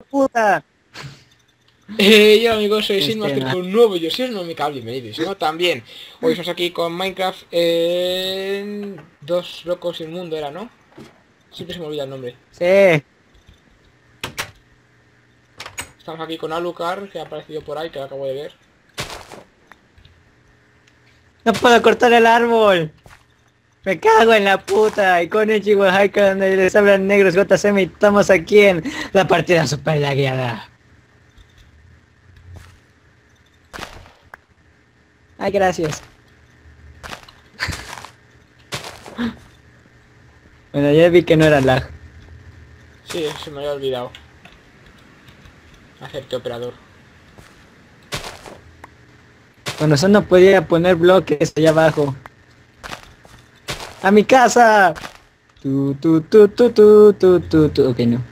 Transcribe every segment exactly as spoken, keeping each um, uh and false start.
puta. Eh, yo amigos, soy Este, Sinmaster no. con un nuevo yo, si os no me cable, me dices, ¿no? También, hoy estamos aquí con Minecraft en... Dos locos y un mundo era, ¿no? Siempre se me olvida el nombre. Sí. Estamos aquí con Alucard, que ha aparecido por ahí, que lo acabo de ver. No puedo cortar el árbol. Me cago en la puta. Y con Ichigo Haika donde les hablan negros J C M y estamos aquí en la partida super lagueada. Ay, gracias. Bueno, ya vi que no era lag. Sí, se me había olvidado. Hacerte operador. Con razón no podía poner bloques allá abajo. ¡A mi casa! Tu, tu, tu, tu, tu, tu, tu, tu. Ok, no.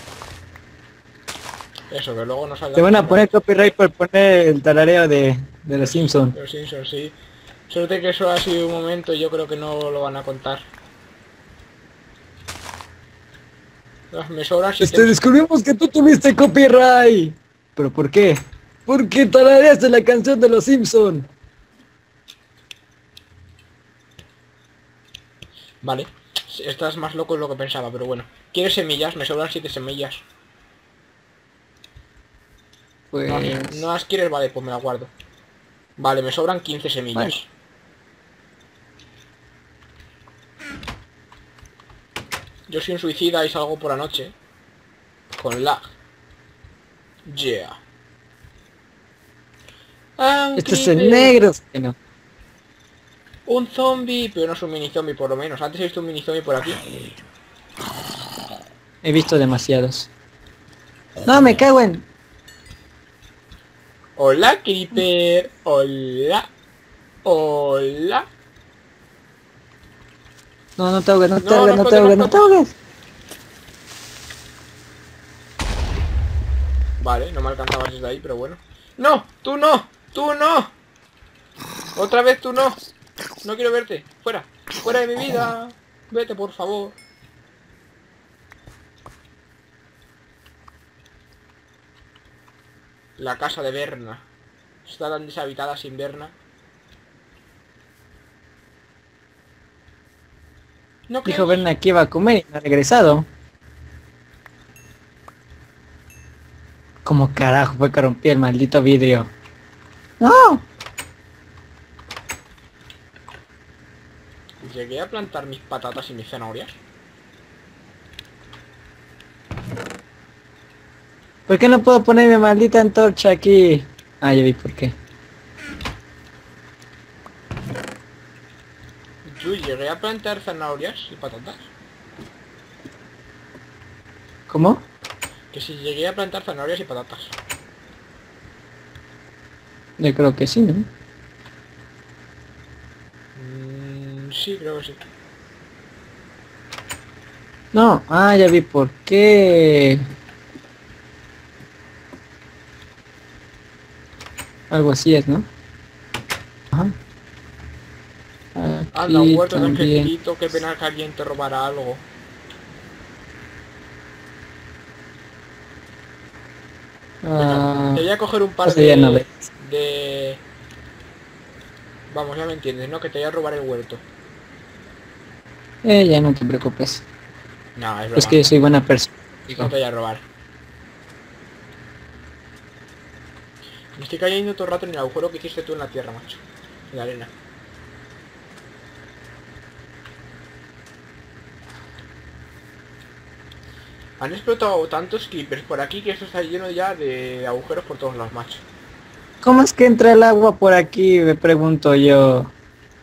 Eso, que luego no salga... Te van a poner copyright por poner el tarareo de, de los Simpsons. Los Simpsons, sí. Suerte que eso ha sido un momento y yo creo que no lo van a contar. Ah, me sobran siete... Este, descubrimos que tú tuviste copyright. ¿Pero por qué? Porque tarareaste la canción de los Simpsons. Vale. Estás más loco de lo que pensaba, pero bueno. ¿Quieres semillas? Me sobran siete semillas. Pues... No, no las quieres, vale, pues me las guardo. Vale, me sobran quince semillas. Vale. Yo soy un suicida y salgo por la noche. Con lag. Yeah. Ah, un Este es el creeper. negro. Que no. Un zombie, pero no es un mini zombie por lo menos. Antes he visto un mini zombie por aquí. He visto demasiados. No, me cago en... Hola, creeper. Hola. Hola. No, no te ahogues, no te No, ahogues, no no te explotes, ahogues, no no te ahogues. Vale, no me alcanzabas desde ahí, pero bueno. ¡No! ¡Tú no! ¡Tú no! ¡Otra vez tú no! No quiero verte. ¡Fuera! ¡Fuera de mi vida! Vete, por favor. La casa de Berna. Está tan deshabitada sin Berna. No Dijo creo. Berna que iba a comer y no ha regresado. ¿Cómo carajo fue que rompí el maldito vidrio? ¡No! Llegué a plantar mis patatas y mis zanahorias. ¿Por qué no puedo poner mi maldita antorcha aquí? Ah, ya vi por qué. Yo llegué a plantar zanahorias y patatas. ¿Cómo? Que si llegué a plantar zanahorias y patatas. Yo creo que sí, ¿no? Mm, sí, creo que sí. No, ah, ya vi por qué. Algo así es, ¿no? Ajá. Anda, un Aquí huerto de también. angelito, qué pena que alguien te robara algo. Venga, Ah, te voy a coger un par eso ya no de... ve. de... Vamos, ya me entiendes, ¿no? Que te voy a robar el huerto. Eh, ya no te preocupes. No, es Es broma. que yo soy buena persona. No Digo. te voy a robar. Me estoy cayendo todo el rato en el agujero que hiciste tú en la tierra, macho. En la arena. Han explotado tantos creepers por aquí que esto está lleno ya de agujeros por todos lados, macho. ¿Cómo es que entra el agua por aquí? Me pregunto yo.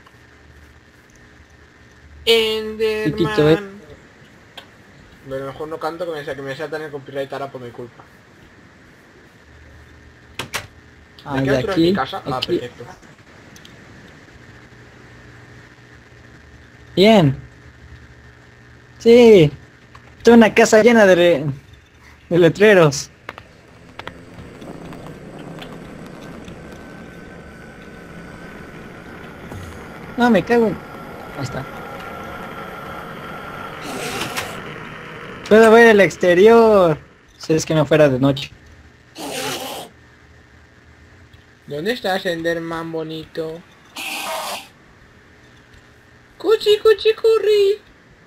Chiquito, ¿eh? Enderman. Pero mejor no canto que me, que me saltan el copyright ahora por mi culpa. Ah, ¿De qué de altura es mi aquí, casa? Ah, aquí. perfecto. Bien. Sí. Tengo una casa llena de, re- de letreros. No, me cago en... Ahí está. Puedo ver el exterior. Si es que no fuera de noche. ¿Dónde estás, Enderman bonito? Cuchi, cuchi, curry.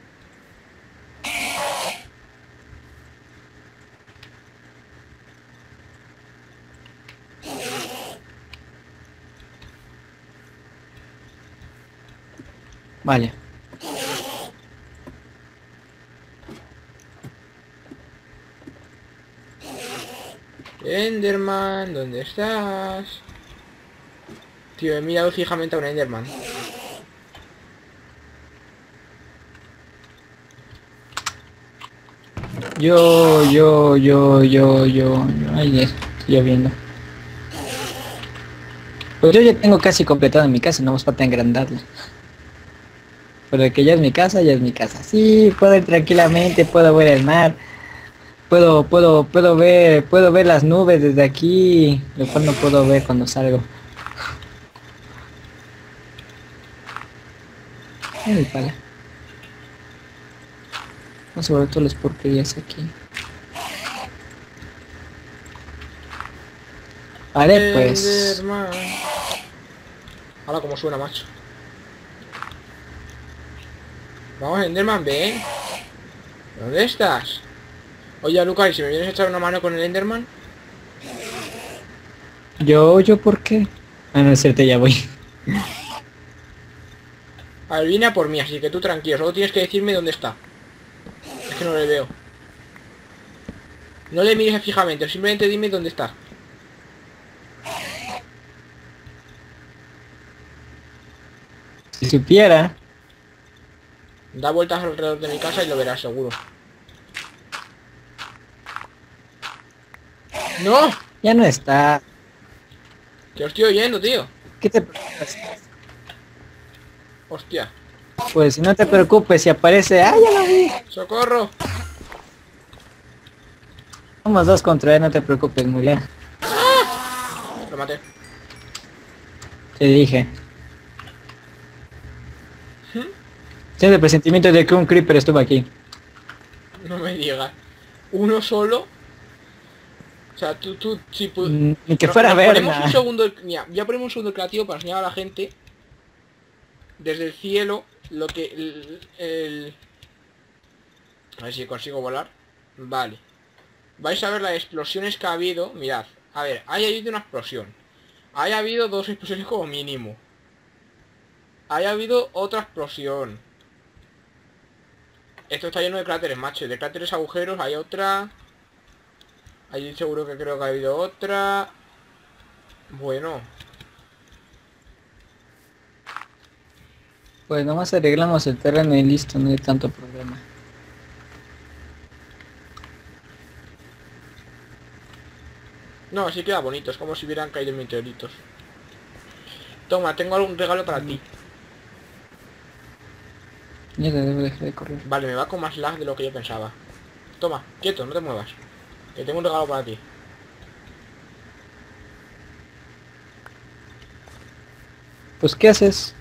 Vale. Enderman, ¿dónde estás? Tío, he mirado fijamente a un Enderman. Yo, yo, yo, yo, yo, yo. Ahí es, estoy lloviendo. Pues yo ya tengo casi completada mi casa, no más falta engrandarla. Pero de que ya es mi casa, ya es mi casa. Sí, puedo ir tranquilamente, puedo ver el mar. Puedo, puedo, puedo ver, puedo ver las nubes desde aquí, lo cual no puedo ver cuando salgo. Ay, pala. Vamos a ver todas las porquerías aquí. Vale, pues. Enderman. Ahora como suena, macho. Vamos, Enderman, ven. ¿Dónde estás? Oye, Lucas, ¿y si me vienes a echar una mano con el Enderman? Yo, yo, ¿por qué? A no ser, ya voy. A ver, viene a por mí, así que tú tranquilo. Solo tienes que decirme dónde está. Es que no le veo. No le mires fijamente, simplemente dime dónde está. Si supiera. Da vueltas alrededor de mi casa y lo verás, seguro. ¡No! Ya no está. Te lo estoy oyendo, tío. ¿Qué te preocupas? Hostia. Pues si no te preocupes, si aparece... ¡Ah, ya lo vi! ¡Socorro! Somos dos contra él, no te preocupes, muy bien. Lo maté. Te dije. Tienes el presentimiento de que un creeper estuvo aquí. No me digas. ¿Uno solo? O sea, tú, tú, si pu- Mm, Ni que Nos- fuera nos ver ponemos un segundo, mira, ya ponemos un segundo creativo para enseñar a la gente desde el cielo lo que el, el- a ver si consigo volar. Vale. Vais a ver las explosiones que ha habido. Mirad, a ver, haya habido una explosión. Haya habido dos explosiones como mínimo. Haya habido otra explosión. Esto está lleno de cráteres, macho. De cráteres, agujeros, hay otra. Allí seguro que creo que ha habido otra. Bueno. Pues nomás arreglamos el terreno y listo, no hay tanto problema. No, así queda bonito. Es como si hubieran caído meteoritos. Toma, tengo algún regalo para ti. Ya te debo dejar de correr. Vale, me va con más lag de lo que yo pensaba. Toma, quieto, no te muevas. Que tengo un regalo para ti. Pues ¿qué haces?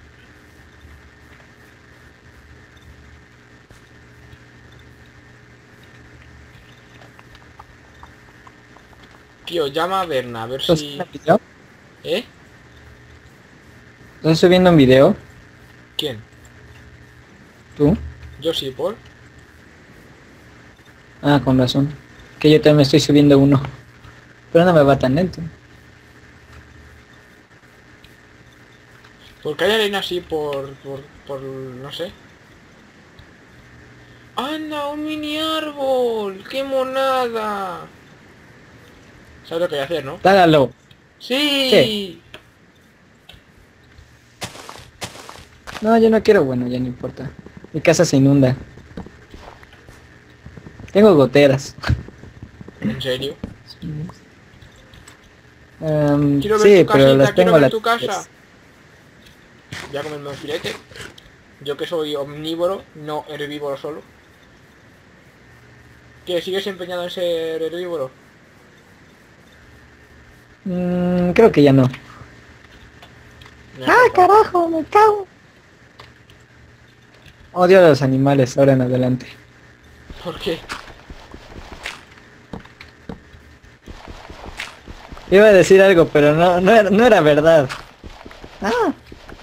Tío, llama a Berna, a ver ¿Estás si... subiendo un video? ¿Eh? ¿Estás subiendo un video? ¿Quién? ¿Tú? Yo sí, Paul. Ah, con razón. Que yo también estoy subiendo uno. Pero no me va tan lento. ¿Por qué hay arena así por... por... por... no sé? ¡Anda, un mini árbol! ¡Qué monada! ¿Sabes lo que hay que hacer, no? Dálalo. ¡Sí! ¿Qué? No, yo no quiero, bueno, ya no importa. Mi casa se inunda. Tengo goteras. ¿En serio? Um, Quiero ver sí, tu pero casita, las quiero tengo ver las tu casa. Voy a comerme un filete. Yo que soy omnívoro, no herbívoro solo. ¿Qué? ¿Sigues empeñado en ser herbívoro? Mm, creo que ya no. No, ¡Ah, papá. carajo! ¡Me cago! Odio a los animales ahora en adelante. ¿Por qué? Iba a decir algo, pero no, no era, no era verdad. Ah.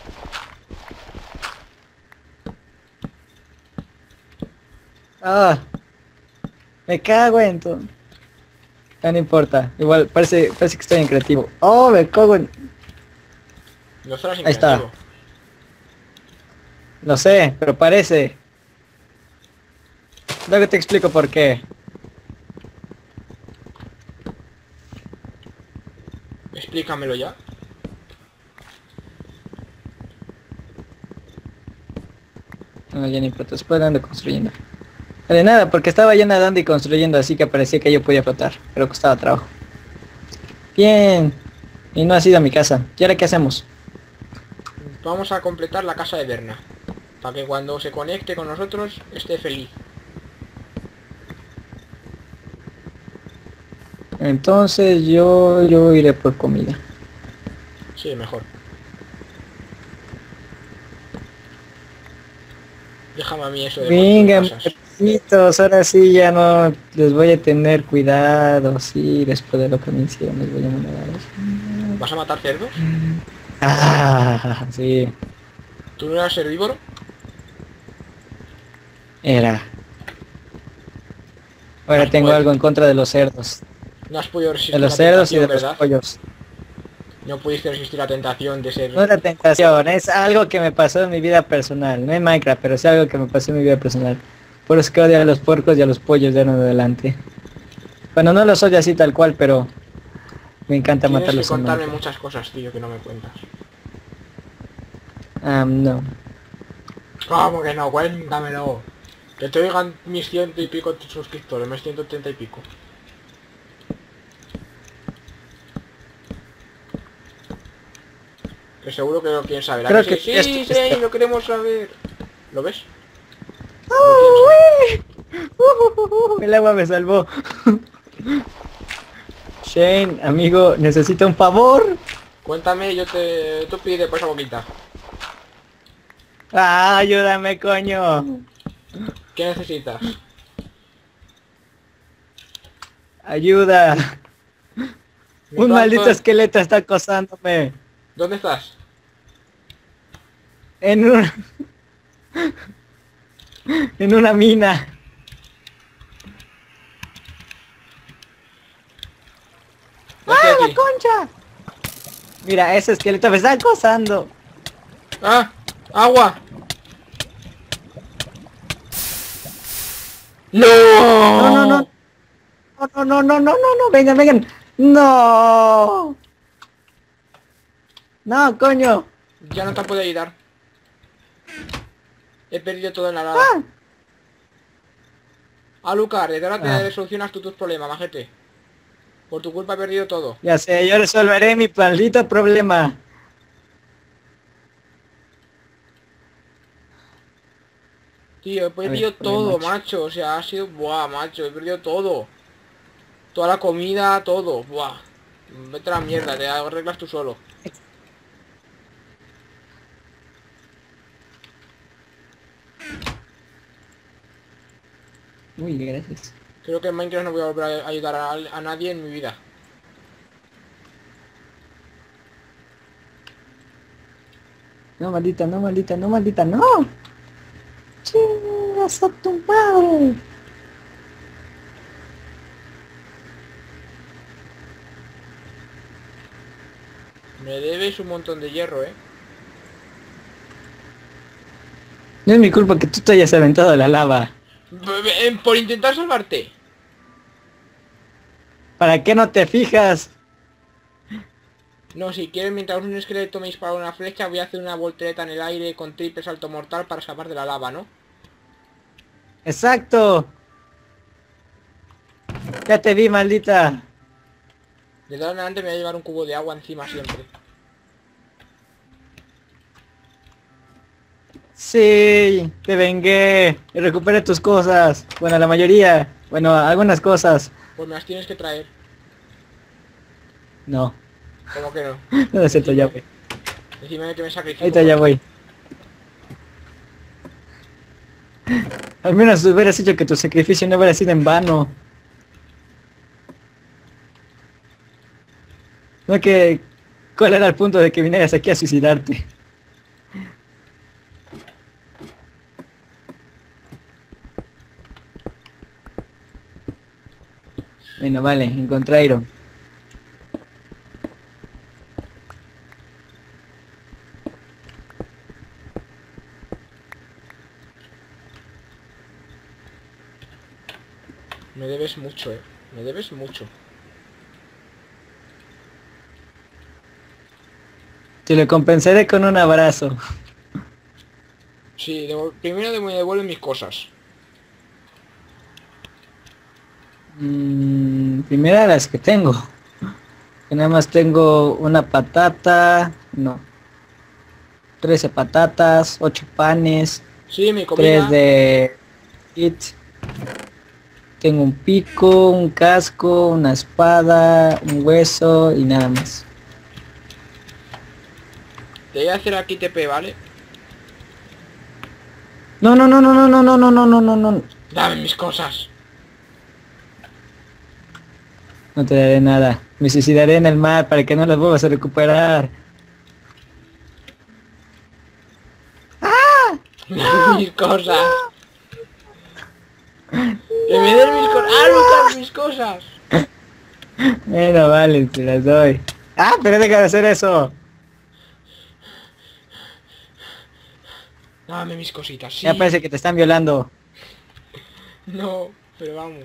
Ah. Me cago en todo. Ya no importa. Igual parece, parece que estoy en creativo. Oh, me cago en... No estarás Ahí está. increativo. Lo sé, pero parece. Luego te explico por qué. Explícamelo ya. No, ya no importa, después ando construyendo. De nada, porque estaba ya nadando y construyendo, así que parecía que yo podía flotar, pero costaba trabajo. Bien. Y no ha sido a mi casa. ¿Y ahora qué hacemos? Vamos a completar la casa de Berna. Para que cuando se conecte con nosotros esté feliz. Entonces yo, yo iré por comida. Sí, mejor. Déjame a mí eso de Venga, construir casas. muchachitos, ahora sí ya no les voy a tener cuidado, sí, después de lo que me hicieron les voy a mandar a los... ¿Vas a matar cerdos? Ah, sí, ¿Tú no eras herbívoro? era. No Ahora has, tengo podido, algo en contra de los cerdos. no has podido De resistir los la cerdos y tentación, de los ¿verdad? pollos. No pudiste resistir la tentación de ser... No era tentación, es algo que me pasó en mi vida personal. No en Minecraft, pero es algo que me pasó en mi vida personal. Por eso que odio a los puercos y a los pollos de ahora en adelante. Bueno, no los odio así tal cual, pero me encanta Tienes que matarlos en contarme Minecraft. muchas cosas, tío, que no me cuentas. Ah, no. ¿Cómo que no? Cuéntamelo. Que te oigan mis ciento y pico suscriptores, mis ciento treinta y pico. Que seguro que lo quieren saber. ¿A Creo que que sí? esto- Sí, esto- sí, lo queremos saber. ¿Lo ves? ¡Uy! Uh, uh, uh, el agua me salvó. Shane, amigo, necesito un favor. Cuéntame, yo te... Tú pide por esa boquita. Ah, ayúdame, coño. ¿Qué necesitas? Ayuda. Mi Un plan maldito fue- esqueleto está acosándome. ¿Dónde estás? En un... en una mina. Ya estoy ¡Ah, la aquí. concha! Mira, ese esqueleto me está acosando. ¡Ah! ¡Agua! ¡No! No, no, no. No, no, no, no, no, no, no, vengan, vengan. No. No, coño. Ya no te puedo ayudar. He perdido todo en la lava. Ah. Alucard, desde ahora te Ah. solucionas tú tus problemas, majete. Por tu culpa he perdido todo. Ya sé, yo resolveré mi maldito problema. Tío, he perdido joder, todo, macho. macho. O sea, ha sido... Buah, macho, he perdido todo. Toda la comida, todo. Buah. Vete a la mierda, te arreglas tú solo. Uy, gracias. Creo que en Minecraft no voy a volver a ayudar a, a nadie en mi vida. No, maldita, no, maldita, no, maldita, no. Chingas a tu madre. Me debes un montón de hierro, eh. No es mi culpa que tú te hayas aventado a la lava. B- b- eh, Por intentar salvarte. ¿Para qué no te fijas? No, si quieres, mientras un esqueleto me dispara una flecha, voy a hacer una voltereta en el aire con triple salto mortal para escapar de la lava, ¿no? Exacto. Ya te vi, maldita. De ahora en adelante me voy a llevar un cubo de agua encima siempre. Sí, te vengué y recuperé tus cosas. Bueno, la mayoría. Bueno, algunas cosas. Pues me las tienes que traer. No, ¿Cómo que no? no es cierto, ya voy. Decime que me sacrifico. Ahorita ya voy. Al menos hubieras hecho que tu sacrificio no hubiera sido en vano. No que... ¿Cuál era el punto de que vinieras aquí a suicidarte? Bueno, vale, encontré Iron. Me debes mucho, eh. Me debes mucho. Te lo compensaré con un abrazo. Sí, devol- primero de- me devuelven mis cosas. Mm, primera las que tengo. Que nada más tengo una patata. No. trece patatas, ocho panes, Sí, mi tres comida. de kit. Tengo un pico, un casco, una espada, un hueso y nada más. Te voy a hacer aquí T P, ¿vale? No, no, no, no, no, no, no, no, no, no, no, no. Dame mis cosas. No te daré nada. Me suicidaré en el mar para que no las vuelvas a recuperar. Dame mis cosas. Que me den mis cosas. ¡Ah, Lucas, mis cosas! Bueno, vale, te las doy. Ah, pero deja de hacer eso. Dame mis cositas, Ya parece sí. que te están violando. No, pero vamos.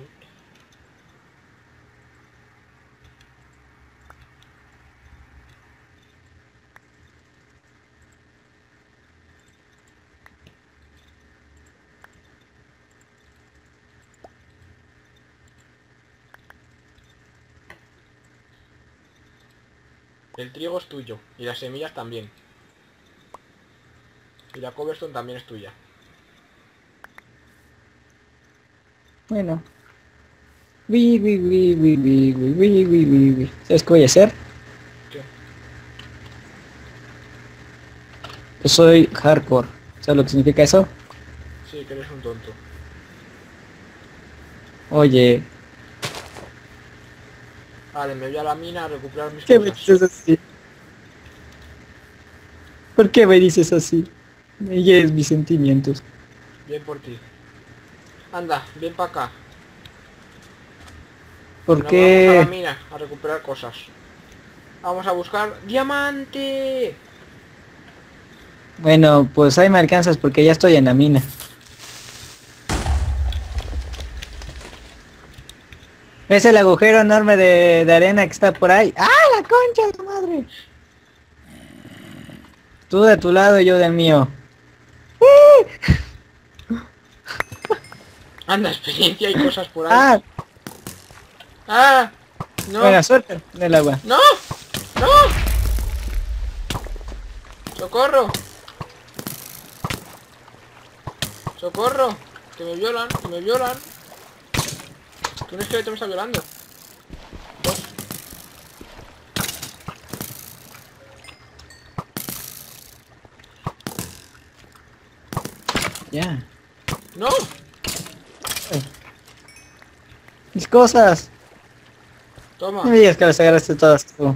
El trigo es tuyo. Y las semillas también. Y la cobblestone también es tuya. Bueno. Vi, vi, vi, vi, vi, vi, vi, vi, vi, vi. ¿Sabes qué voy a hacer? ¿Qué? Yo soy hardcore. ¿Sabes lo que significa eso? Sí, que eres un tonto. Oye, Vale, me voy a la mina a recuperar mis ¿qué me cosas. dices así? ¿Por qué me dices así? Me hieres mis sentimientos. Bien por ti. Anda, ven para acá. ¿Por Nos vamos a la qué? mina a recuperar cosas. Vamos a buscar diamante. Bueno, pues ahí me alcanzas porque ya estoy en la mina. ¿Ves el agujero enorme de, de arena que está por ahí? ¡Ah, la concha de tu madre! Tú de tu lado y yo del mío. Anda, experiencia y cosas por ahí. ¡Ah! ¡Ah! ¡No! Buena suerte en el agua. ¡No! ¡No! ¡Socorro! ¡Socorro! ¡Que me violan! ¡Que me violan! Que un esqueleto me está violando. Dos. Ya. ¡No! Mis cosas. Toma. No me digas que las agarraste todas tú.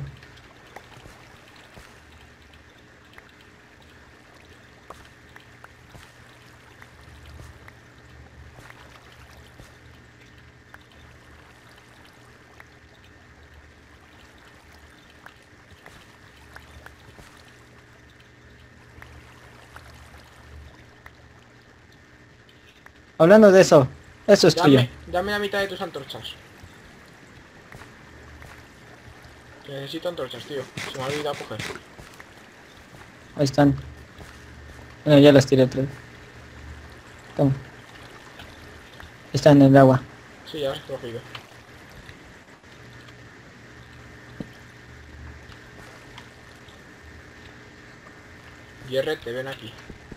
Hablando de eso, eso es tuyo. Dame, dame la mitad de tus antorchas. Que necesito antorchas, tío. Se me ha olvidado coger. Ahí están. Bueno, ya las tiré atrás. Toma. Están en el agua. Sí, ya las he cogido. Hierrete, ven aquí.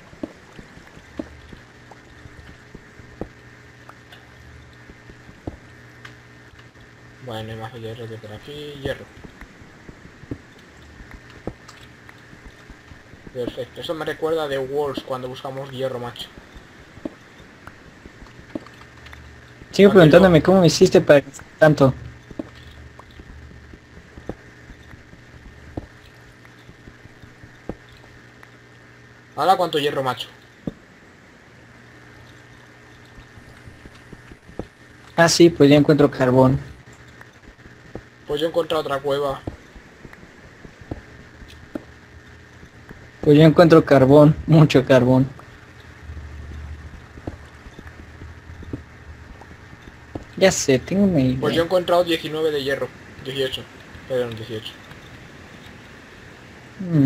Bueno, hay más hierro que por aquí. Hierro. Perfecto. Eso me recuerda de Walls cuando buscamos hierro, macho. Sigo Aquí preguntándome lo- cómo me hiciste para que tanto. Ahora cuánto hierro, macho. Ah, sí, pues ya encuentro carbón. Pues yo he encontrado otra cueva. Pues yo encuentro carbón, mucho carbón. Ya sé, tengo una idea. Pues yo he encontrado diecinueve de hierro. dieciocho. Perdón, dieciocho. Mm.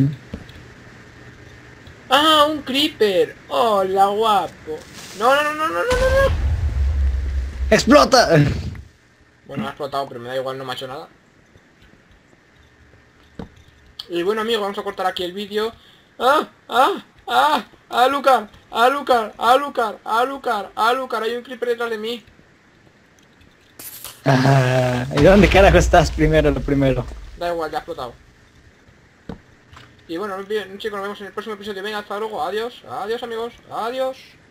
¡Ah, un creeper! ¡Hola, guapo! No, no, no, no, no, no, no, no. ¡Explota! Bueno, ha explotado, pero me da igual, no me ha hecho nada. Y bueno, amigos, vamos a cortar aquí el vídeo. ¡Ah! ¡Ah! ¡Ah! ¡Ah, Lucar! ¡Ah, Lucar! ¡Ah, Lucar! ¡Ah, Lucar! ¡Ah, Lucar! Hay un creeper detrás de mí. Ah, ¿y dónde carajo estás primero, lo primero? Da igual, ya ha explotado. Y bueno, bien, chicos, nos vemos en el próximo episodio. Venga, hasta luego. Adiós. Adiós, amigos. Adiós.